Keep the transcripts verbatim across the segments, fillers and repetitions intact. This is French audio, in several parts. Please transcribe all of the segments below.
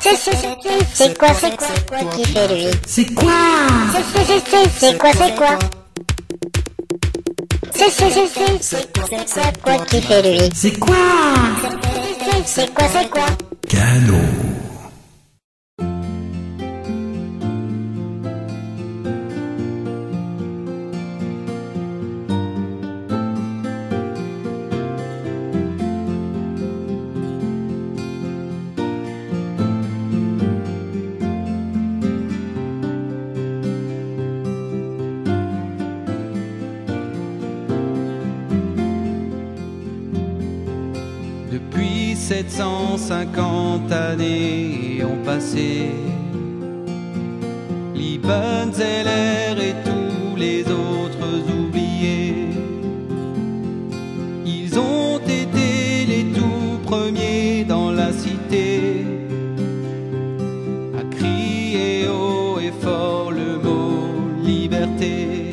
C'est c'est c'est c'est quoi c'est quoi qui fait lui? C'est quoi? C'est c'est c'est c'est c'est quoi c'est quoi? C'est c'est c'est c'est c'est quoi qui fait lui? C'est quoi? C'est c'est quoi c'est quoi? Cadeau. Depuis sept cent cinquante années ont passé, Liebenzeller et tous les autres oubliés. Ils ont été les tout premiers dans la cité à crier haut et fort le mot liberté.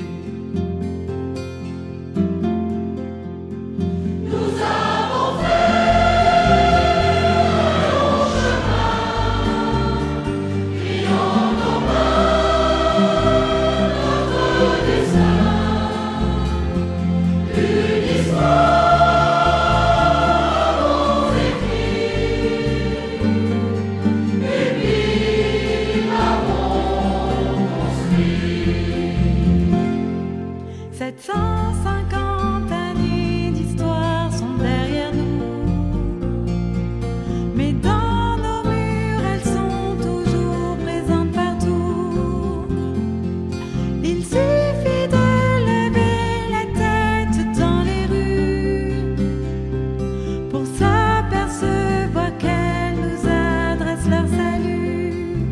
sept cent cinquante années d'histoire sont derrière nous, mais dans nos murs elles sont toujours présentes partout. Il suffit de lever la tête dans les rues pour s'apercevoir qu'elles nous adressent leur salut.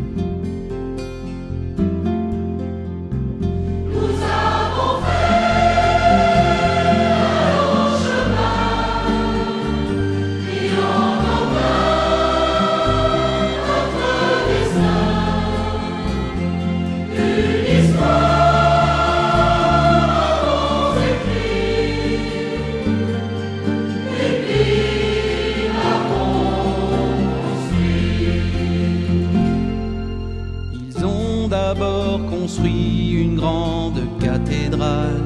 D'abord construit une grande cathédrale,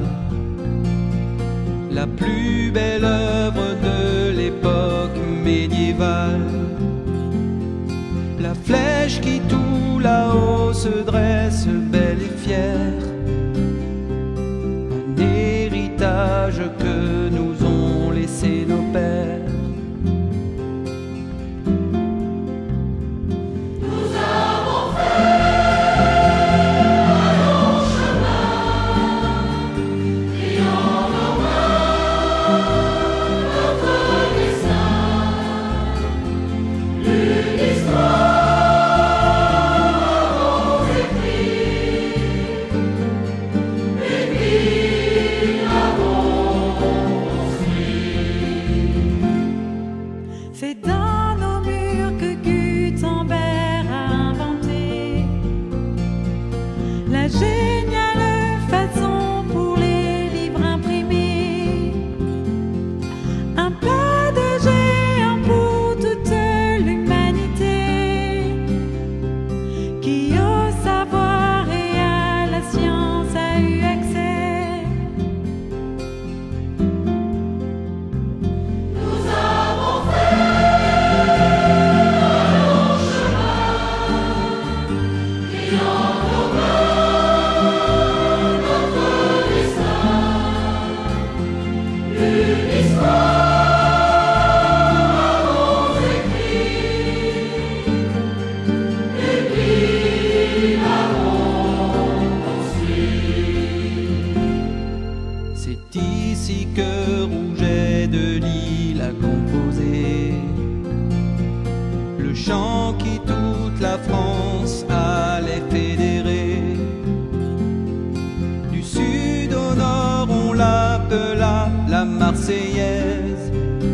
la plus belle œuvre de l'époque médiévale. La flèche qui tout là-haut se dresse belle et fière, un héritage que nous ont laissé nos pères. C'est dans nos murs que Gutenberg a inventé la géniale façon pour les livres imprimés. Un pas de géant pour toute l'humanité qui au savoir et à la science a eu accès. C'est ici que Rouget de Lille a composé le chant qui toute la France allait fédérer. Du sud au nord on l'appela la Marseillaise,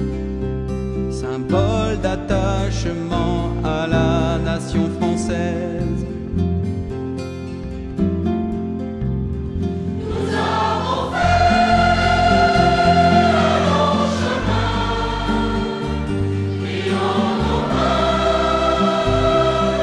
symbole d'attachement à la nation française. Chemin,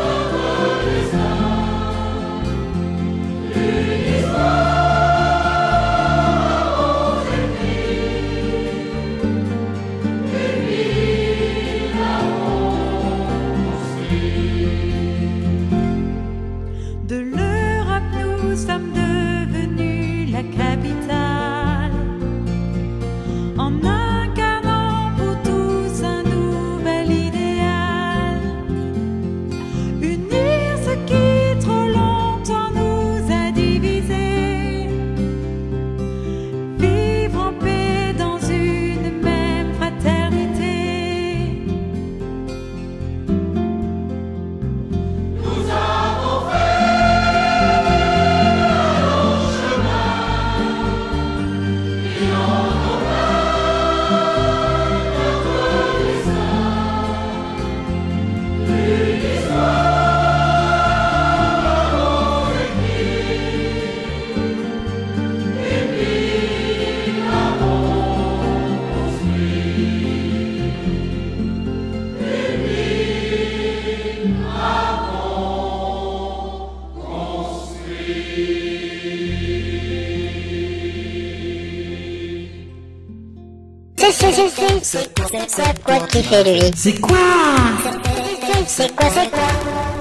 c'est, c'est, c'est, c'est, c'est quoi qui fait lui? C'est quoi? C'est quoi, c'est quoi?